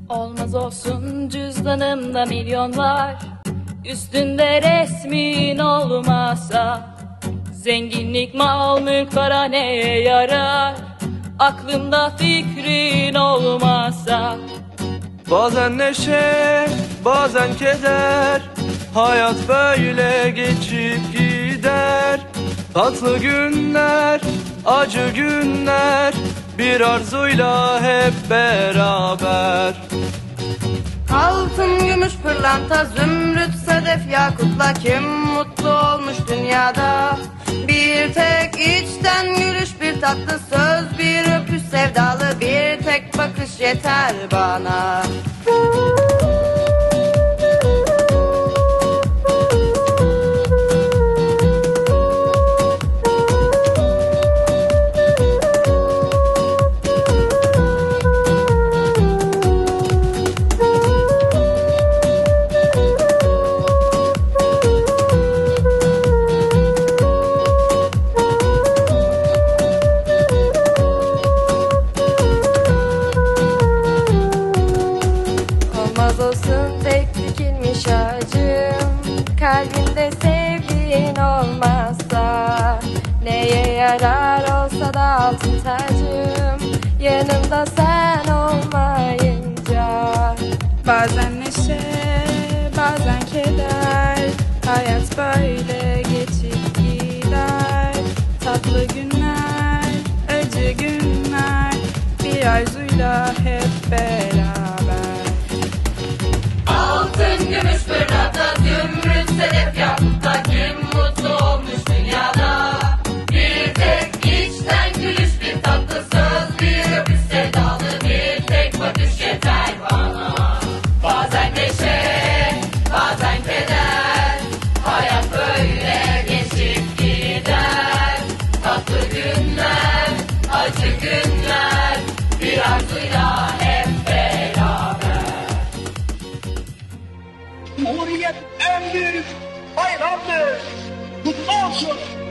Olmaz olsun cüzdanımda milyonlar, üstünde resmin olmasa. Zenginlik, mal, mülk, para neye yarar? Aklımda fikrin olmasa. Bazen neşe, bazen keder, hayat böyle geçip gider. Tatlı günler, acı günler, bir arzuyla hep beraber. Altın, gümüş, pırlanta, zümrüt, sedef, yakutla kim mutlu olmuş dünyada? Bir tek içten gülüş, bir tatlı söz, bir öpüş, sevdalı bir tek bakış yeter bana. Olmaz olsun tek dikilmiş ağacım, kalbinde sevgin olmazsa. Neye yarar olsa da altın tacım, yanımda sen olmayınca. Bazen neşe, bazen keder, hayat böyle geçip gider. Tatlı günler, acı günler, bir arzuyla hep beraber. Altın, gümüş, pırlanta, zümrüt, sedef, yakutla kim mutlu olmuş dünyada? Bir tek içten gülüş, bir tatlı söz, bir öpüş, sevdalı bir tek bakış yeter bana. Bazen neşe, bazen keder, hayat böyle geçip gider. Tatlı günler, acı günler, bir arzuyla hep beraber. Cumhuriyet en büyük bayramdır. Kutlu olsun.